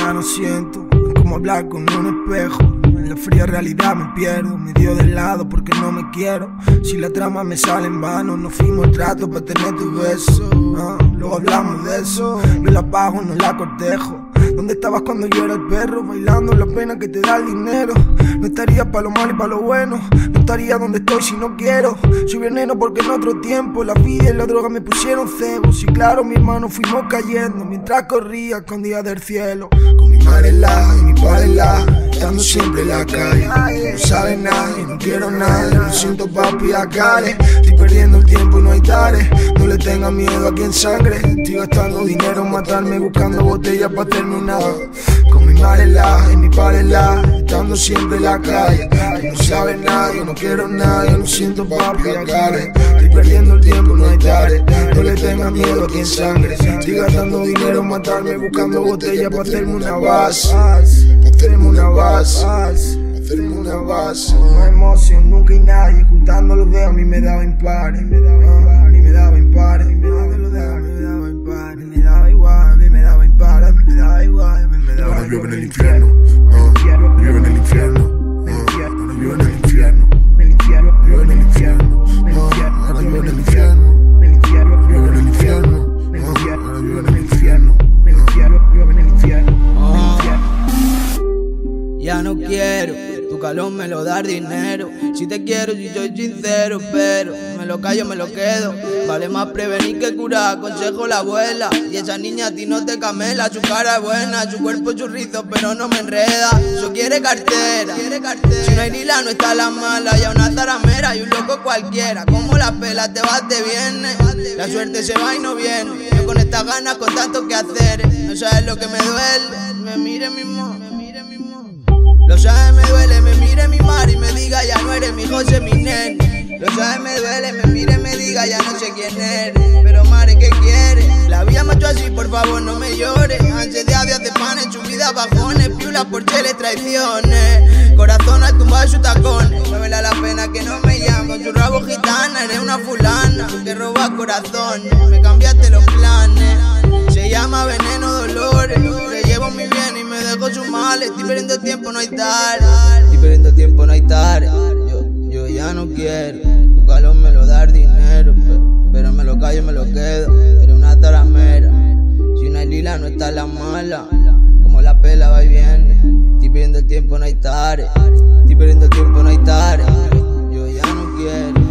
ya no siento. Es como hablar con un espejo. En la fría realidad me pierdo. Me dio de lado porque no me quiero. Si la trama me sale en vano, no fuimos el trato para tener tu beso. Luego hablamos de eso. No la pago, no la cortejo. ¿Dónde estabas cuando yo era el perro? Bailando la pena que te da el dinero. No estaría para lo malo y para lo bueno. No estaría donde estoy si no quiero. Soy veneno porque en otro tiempo la vida y la droga me pusieron cebo. Sí, claro, mi hermano, fuimos cayendo mientras corría escondida del cielo. Con mi madre en la y mi padre en la, estando siempre en la calle. No sabe nada y no quiero nada. Lo siento, papi, acare. Estoy perdiendo el tiempo y no hay tare. No le tenga miedo a quien sangre. Estoy gastando dinero en matarme, buscando botellas para terminar. Con mi madre en la y mi padre en la, estando siempre en la calle. No sabe nada, yo no quiero nada. Yo lo siento, papi, acare. Estoy perdiendo el tiempo, no hay tare. No le tenga miedo a quien sangre. Estoy gastando dinero en matarme, buscando botellas para hacerme una base. Hacerme una base. Hacerme una base. No hay emoción, nunca hay nadie. Juntando los dedos a mí me daba impares. Me daba impares. Me daba impares. Me daba igual, me daba impares. Me daba igual, me daba. Ahora llueve en el infierno. Llueve en el infierno. Ahora llueve en el infierno. Llueve en el infierno. Ahora llueve en el infierno. Llueve en el infierno. Ahora llueve en el infierno. Llueve en el infierno. Ya no quiero, tu calor me lo da dinero. Si te quiero, si soy sincero, pero me lo callo, me lo quedo. Vale más prevenir que curar, aconsejo la abuela. Y esa niña a ti no te camela, su cara es buena, su cuerpo churrizo, pero no me enreda. Eso quiere cartera, si no hay ni la no está la mala. Y a una zaramera y un loco cualquiera, como la pela te vas, te viene. La suerte se va y no viene. Yo con estas ganas, con tanto que hacer, no sabes lo que me duele. Me mire mi mo. Lo sabes, me duele, me mire mi mar y me diga ya no eres mi José, mi nene. Lo sabes, me duele, me mire, me diga ya no sé quién eres. Pero mare, ¿qué quieres? La vida me ha hecho así, por favor no me llores. Ansiedad de avias de panes, subida bajones, piulas por cheles, traiciones. Corazón al tumbar sus tacones, muévele a la pena que no me llama. Con su rabo gitana, eres una fulana que roba corazones, me cambiaste los planes. Se llama veneno, dolores, le llevo mi bien y me dejo sus males. Estoy perdiendo tiempo, no hay tare. Estoy perdiendo tiempo, no hay tare. Yo ya no quiero, tu calor me lo da el dinero, pero me lo callo, me lo quedo. Eres una zaramera, si no hay lila no está la mala. Como la pela va y viene, estoy perdiendo el tiempo, no hay tare. Estoy perdiendo el tiempo, no hay tare. Yo ya no quiero.